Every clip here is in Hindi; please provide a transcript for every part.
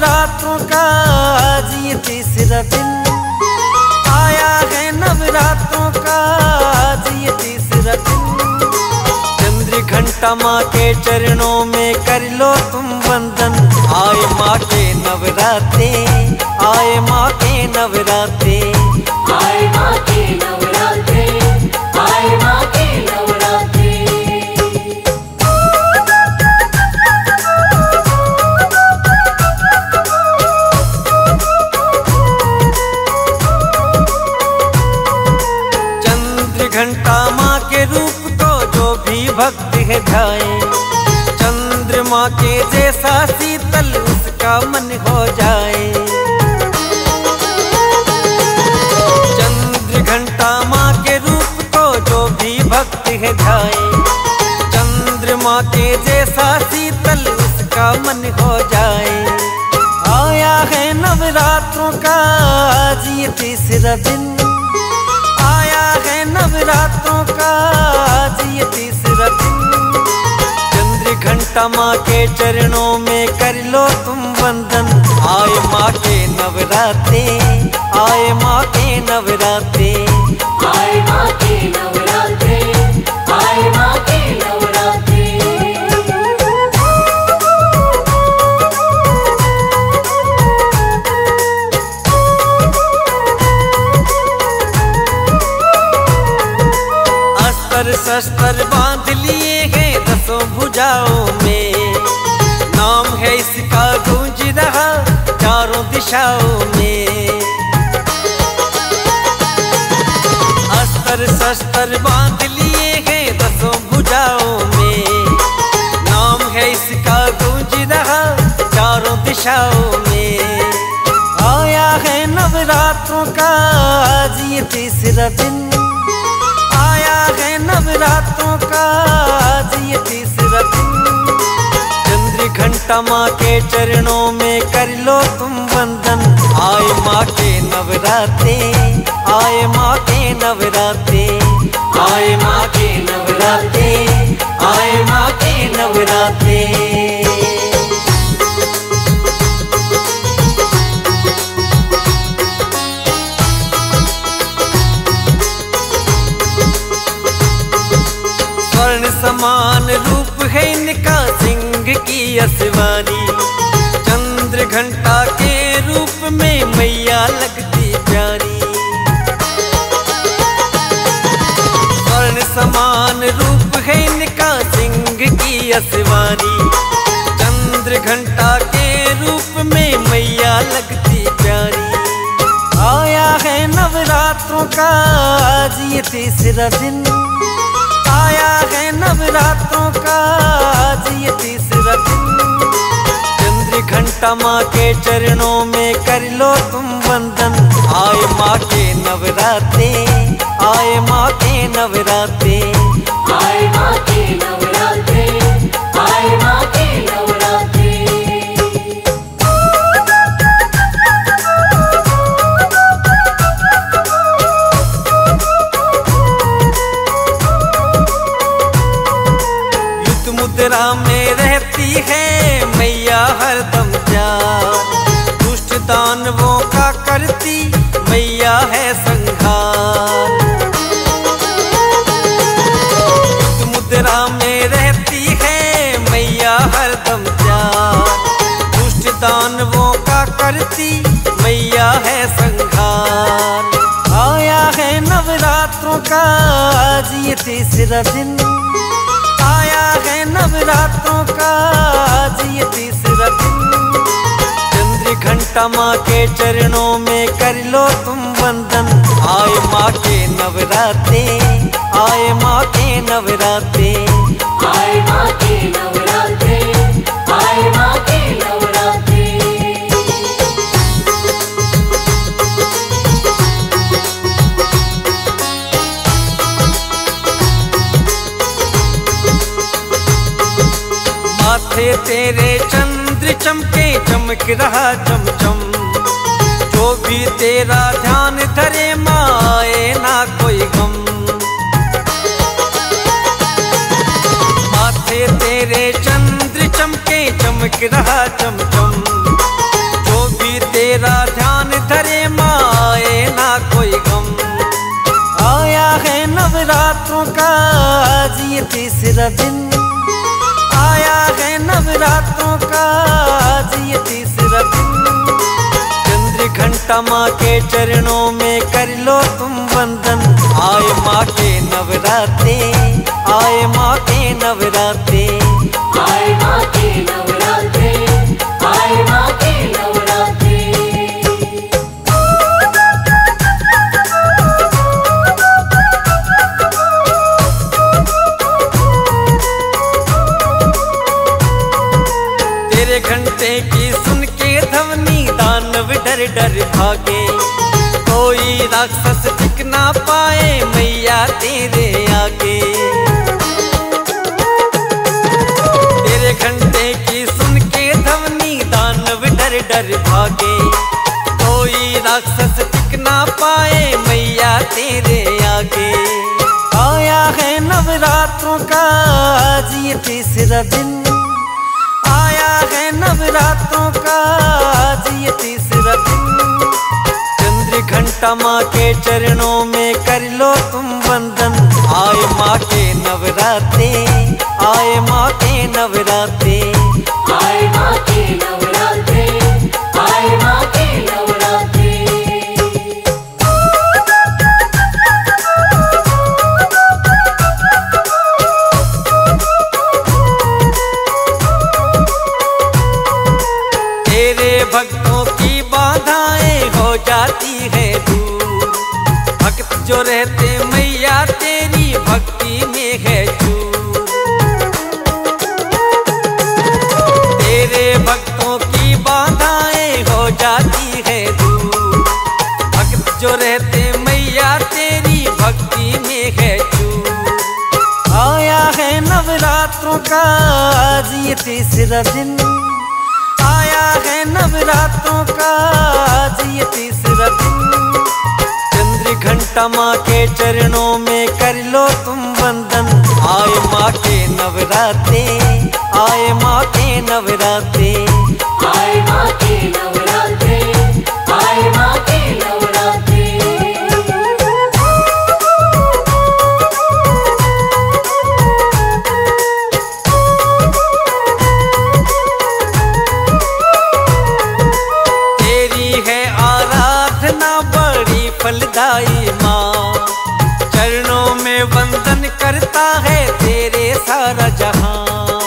नवरात्रों का आज ये तीसरा दिन, आया है नवरात्रों का आज ये तीसरा दिन। चंद्र घंटा माँ के चरणों में कर लो तुम वंदन, आए माँ के नवरात्रे, आए माँ के नवरात्रे, आए माँ के नवरात्रे, आए माँ के नवरात्रे। चंद्र घंटा माँ के रूप को जो भी भक्त है ध्याए, चंद्रमा के जैसा शीतल उसका मन हो जाए। चंद्र घंटा माँ के रूप को जो भी भक्त है ध्याए, चंद्रमा के जैसा शीतल उसका मन हो जाए। आया है नवरात्रों का आज ये तीसरा दिन, आया है नवरात्रों का आज ये तीसरा दिन। चंद्र घंटा माँ के चरणों में कर लो तुम वंदन, आए माँ के नवरात्रे, आए माँ के नवरात्रे, आए माँ के नवरात्रे, आए माँ के नवरात्रे। अस्त्र शस्त्र बांध लिए हैं दसों भुजाओं में, नाम है इसका गूंज रहा चारों दिशाओं में। अस्त्र शस्त्र बांध लिए हैं दसों भुजाओं में, नाम है इसका गूंज रहा चारों दिशाओं में। आया है नवरात्रों का आज ये तीसरा दिन, आया है नवरात्रों का आज ये तीसरा दिन। चंद्र घंटा माँ के चरणों में कर लो तुम वंदन, आए माँ के नवरात्रे, आए माँ के नवरात्रे, आए माँ के नवरात्रे, आए माँ के नवरात्रे। स्वर्ण समान रूप है इनका सिंह की असवारी, चंद्र घंटा के रूप में मैया लगती प्यारी। स्वर्ण समान रूप है इनका सिंह की असवारी, चंद्र घंटा के रूप में मैया लगती प्यारी। आया है नवरात्रों का आज ये तीसरा दिन, आया है नवरात्रों का आज ये तीसरा दिन। चंद्र घंटा माँ के चरणों में कर लो तुम वंदन, आए माँ के नवरात्रे, आए माँ के नवरात्रे, आए माँ के नवरात्रे, आए माँ के नवरात्रे। युद्ध मुद्रा में रहती है मैया हरदम प्यार, दुष्ट दानवों का करती मैया है संहार। युद्ध मुद्रा में रहती है मैया हरदम प्यार, दुष्ट दानवों का करती मैया है संहार। आया है नवरात्रों का आज ये तीसरा दिन, आया है नवरात्रों का आज ये तीसरा दिन। चंद्र घंटा माँ के चरणों में कर लो तुम वंदन, आए माँ के नवरात्रे, आए माँ के नवरात्रे, आए माँ के नवरात्रे, आए माँ के नवरात्रे। माथे तेरे चंद्र चमके चमक रहा चमचम, जो भी तेरा ध्यान धरे माए ना कोई गम। माथे तेरे चंद्र चमके चमक रहा चमचम, तीसरा दिन आया है नवरात्रों का, आज ये तीसरा दिन। चंद्र घंटा माँ के चरणों में कर लो तुम वंदन। आए माँ के नवरात्रे, आए माँ के नवरात्रे, आए माँ के नवरात्रे, आए माँ के नवरात्रे। तेरे घंटे की सुन के ध्वनि दानव डर डर भागे। कोई राक्षस टिक ना पाए मैया तेरे आगे। तेरे घंटे की सुन के ध्वनि दानव डर डर भागे। कोई राक्षस टिक ना पाए मैया तेरे आगे। आया है नवरात्रों का, आज ये तीसरा दिन आया है नवरात्रों का, आज ये तीसरा दिन। चंद्र घंटा माँ के चरणों में कर लो तुम वंदन। आए माँ के नवरात्रे, आए माँ के नवरात्रे, आए माँ के नवरात्रे, आए माँ के नवरात्रे। तेरे भक्तों की बाधाएं हो जाती है दूर। भक्त जो रहते मैया तेरी भक्ति में है चूर। तेरे भक्तों की बाधाएं हो जाती है दूर। भक्त जो रहते मैया तेरी भक्ति में है चूर। आया है नवरात्रों का, आज ये तीसरा दिन आया है नवरात्रों का, आज ये तीसरा दिन। चंद्र घंटा माँ के चरणों में कर लो तुम वंदन। आए माँ के नवरात्रे, आए माँ के नवरात्रे, आए माँ के नवरात्रे, आए माँ के नवरात्रे। फलदाई माँ, चरणों में वंदन करता है तेरे सारा जहां।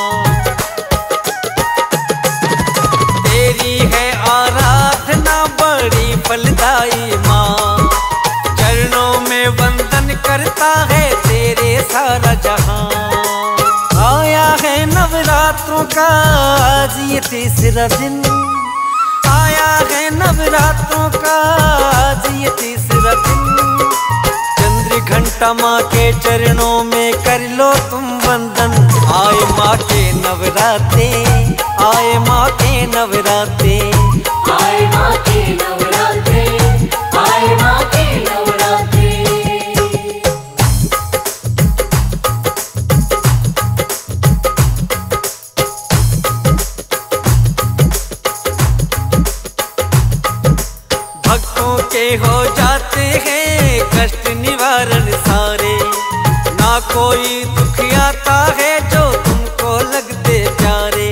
तेरी है आराधना बड़ी फलदाई माँ, चरणों में वंदन करता है तेरे सारा जहां। आया है नवरात्रों का, आज ये तीसरा दिन आया है नवरात्रों का, आज ये तीसरा दिन। चंद्र घंटा माँ के चरणों में कर लो तुम वंदन। आए माँ के नवरात्रे, आए माँ के नवरात्रे, आए माँ के नवरात्रे, आए माँ के नवरात्रे। के हो जाते हैं कष्ट निवारण सारे। ना कोई दुख आता है जो तुमको लगते प्यारे।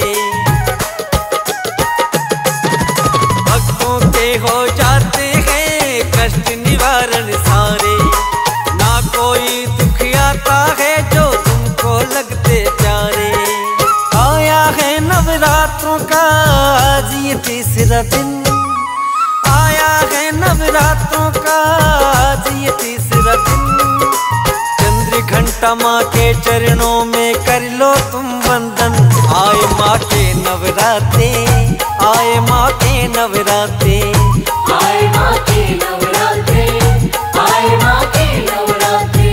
भक्तों के हो जाते हैं कष्ट निवारण सारे। ना कोई दुख आता है जो तुमको लगते प्यारे। आया है नवरात्रों का, आज ये तीसरा दिन आया है नवरात्रों का, आज ये तीसरा दिन। चंद्र घंटा माँ के चरणों में कर लो तुम वंदन। आए माँ के नवरात्रे, आए माँ के नवरात्रे, आए माँ के नवरात्रे, आए माँ के नवरात्रे।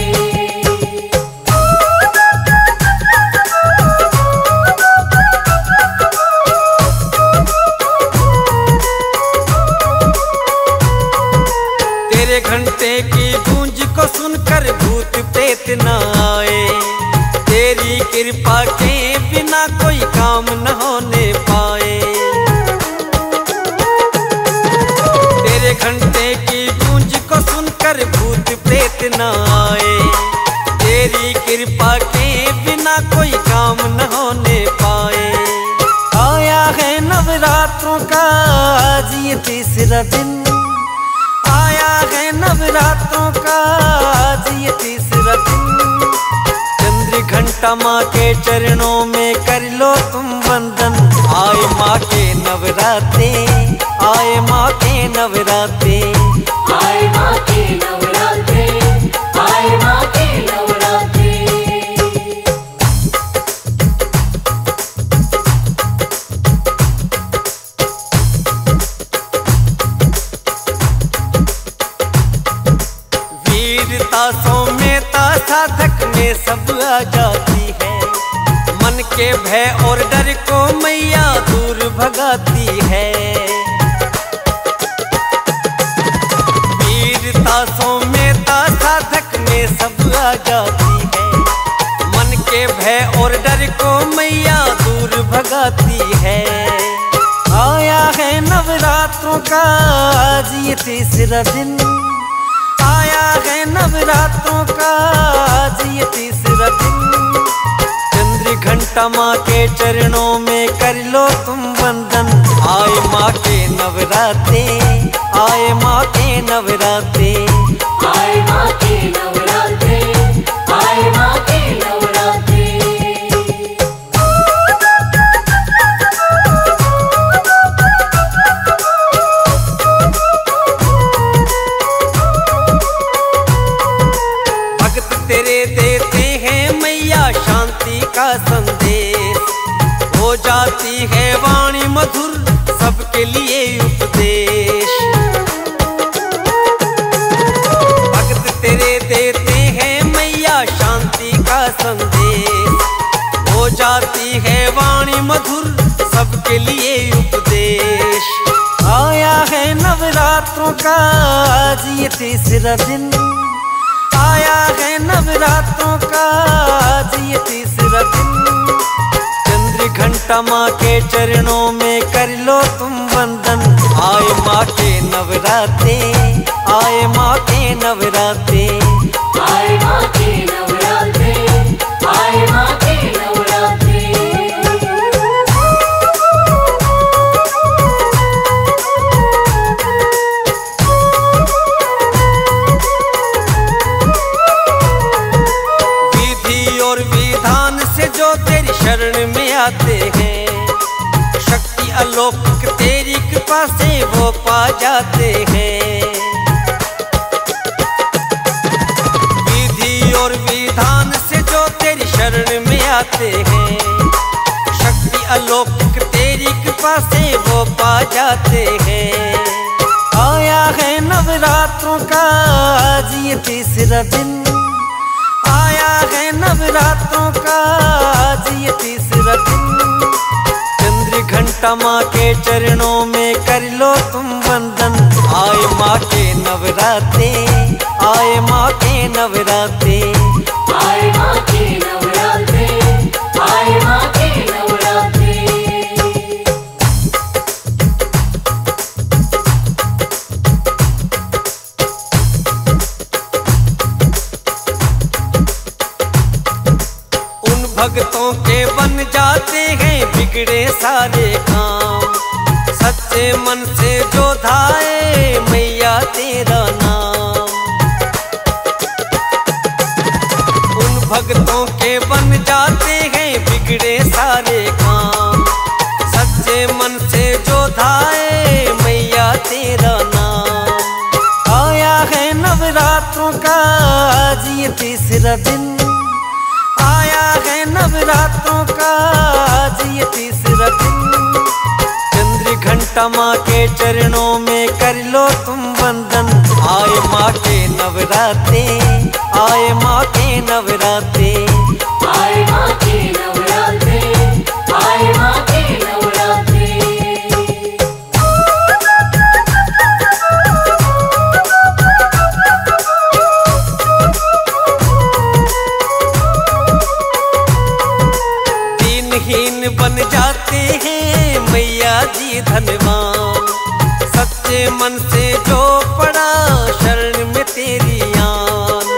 तेरे घंटे की गूंज को सुनकर भूत प्रेत न आए। तेरी कृपा के बिना कोई काम न होने पाए। तेरे घंटे की गूंज को सुनकर भूत प्रेत न आए। तेरी कृपा के बिना नवरात्रों का आज ये तीसरा दिन, आया है नवरात्रों का आज ये तीसरा दिन। चंद्र घंटा माँ के चरणों में कर लो तुम वंदन। आए माँ के नवरात्रे, आए माँ के नवरात्रे, आए माँ के नवरात्रे, आए माँ के नवरात्रे। वीरता सौम्यता साधक में सब आ जाती है। मन के भय और डर को मैया दूर भगाती है। वीरता सौम्यता साधक में सब आ जाती है। मन के भय और डर को मैया दूर भगाती है। आया है नवरात्रों का आज ये तीसरा दिन, आया है नवरात्रों का आज ये तीसरा दिन। चंद्र घंटा माँ के चरणों में कर लो तुम वंदन। आए माँ के नवरात्रे, आए माँ के नवरात्रे, आए माँ के नवरात्रे, आए माँ के नवरात्रे। भक्त तेरे देते हैं मैया शांति का संदेश। हो जाती है वाणी मधुर सबके लिए उपदेश। भक्त तेरे देते हैं मैया शांति का संदेश। हो जाती है वाणी मधुर सबके लिए उपदेश। आया है नवरात्रों का आज ये तीसरा दिन, आया है नवरात्रों का आज ये तीसरा दिन। चंद्र घंटा माँ के चरणों में कर लो तुम वंदन। आए माँ के नवरात्रे, आए माँ के नवरात्रे, आए माँ के नवरात्रे, आए माँ के नवरात्रे। विधि और विधान से जो तेरी शरण में आते हैं, शक्ति अलौकिक तेरी कृपा से वो पा जाते हैं। विधि और विधान से जो तेरी शरण में आते हैं, शक्ति अलौकिक तेरी कृपा से वो पा जाते हैं। आया है नवरात्रों का आज ये तीसरा दिन, आया है नवरात्रों का आज ये तीसरा दिन। चंद्र घंटा माँ के चरणों में कर लो तुम वंदन। आए माँ के नवरात्रे, आए माँ के नवरात्रे, आए माँ के नवरात्रे, आए माँ के नवरात्रे। भक्तों के बन जाते हैं बिगड़े सारे काम। सच्चे मन से जो धाए मैया तेरा नाम। उन भक्तों के बन जाते हैं बिगड़े सारे काम। सच्चे मन से जो धाए मैया तेरा नाम। आया है नवरात्रों का आज ये तीसरा दिन, आया है नवरात्रों का आज ये तीसरा दिन। चंद्र घंटा माँ के चरणों में कर लो तुम वंदन। आए माँ के नवरात्रे, आए माँ के नवरात्रे, आए माँ के नवरात्रे, आए माँ के नवरात्रे। हीन बन जाते हैं मैया जी धनवान। सच्चे मन से जो पड़ा शरण में तेरी आन।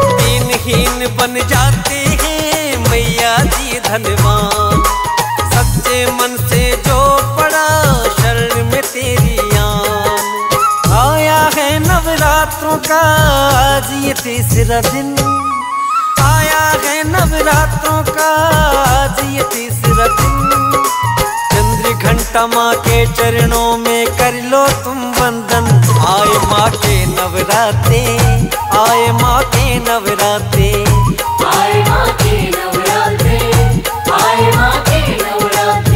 हीन बन जाते हैं मैया जी धनवान। तीसरा दिन, आया है नवरात्रों का आज ये तीसरा दिन। चंद्र घंटा माँ के चरणों में कर लो तुम वंदन। आए माँ के नवरात्रे, आए माँ के नवरात्रे, आए माँ के नवरात्रे, आए माँ के नवरात्रे।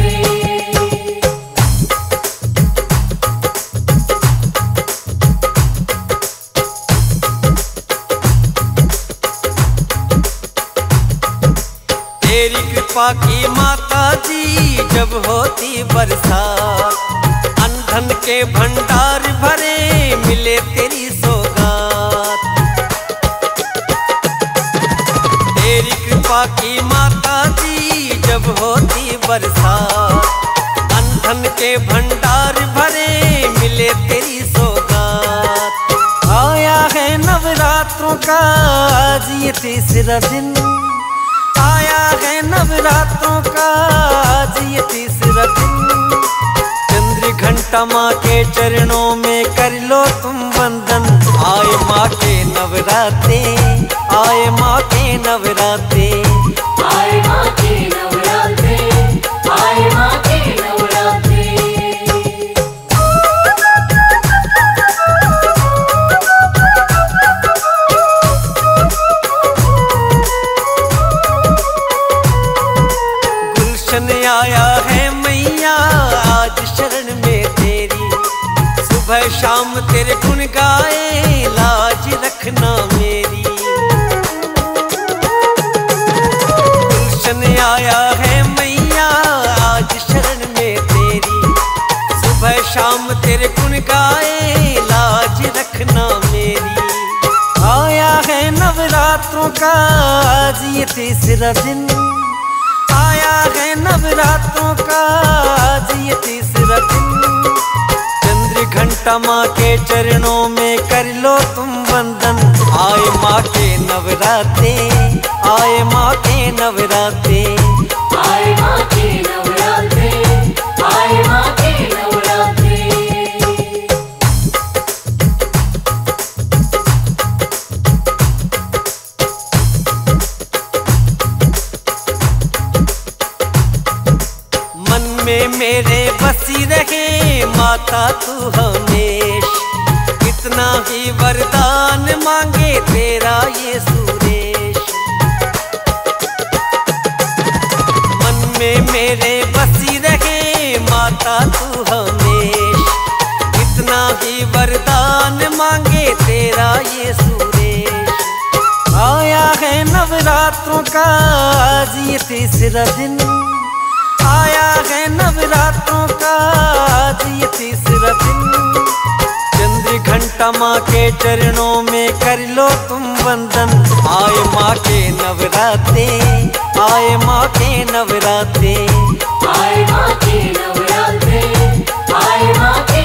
तेरी कृपा की माता जी जब होती बरसात, अनधन के भंडार भरे मिले तेरी सौगात। तेरी कृपा की माता जी जब होती बरसात, अनधन के भंडार भरे मिले तेरी सौगात। आया है नवरात्रों का आज ये तीसरा दिन, आया है नवरात्रों का आज ये तीसरा दिन। चंद्र घंटा माँ के चरणों में कर लो तुम वंदन। आए माँ के नवरात्रे, आए माँ के नवरात्रे, आए माँ के नवरात्रे, आए माँ के नवरात्रे। गुलशन आया है मैया आज शरण में तेरी, सुबह शाम तेरे गुण गाए लाज रखना मेरी। गुलशन आया है मैया आज शरण में तेरी, सुबह शाम तेरे गुण गाए लाज रखना मेरी। आया है नवरात्रों का आज ये तीसरा दिन, आया है नवरात्रों का आज ये तीसरा दिन। चंद्र घंटा माँ के चरणों में कर लो तुम वंदन। आए माँ के नवरात्रे, आए माँ के नवरात्रे, आए माँ के नवरात्रे, आए माँ के नवरात्रे। मन में मेरे बसी रहे माता तू हमेश, कितना ही वरदान मांगे तेरा ये सुरेश। मन में मेरे बसी रहे माता तू हमेश, कितना ही वरदान मांगे तेरा ये सुरेश। आया है नवरात्रों का आज ये तीसरा दिन, आया है नवरात्रों का आज ये तीसरा दिन। चंद्र घंटा माँ के चरणों में कर लो तुम वंदन। आए माँ के नवरात्रे, आए माँ के नवरात्रे, आए माँ के नवरात्रे, आए माँ के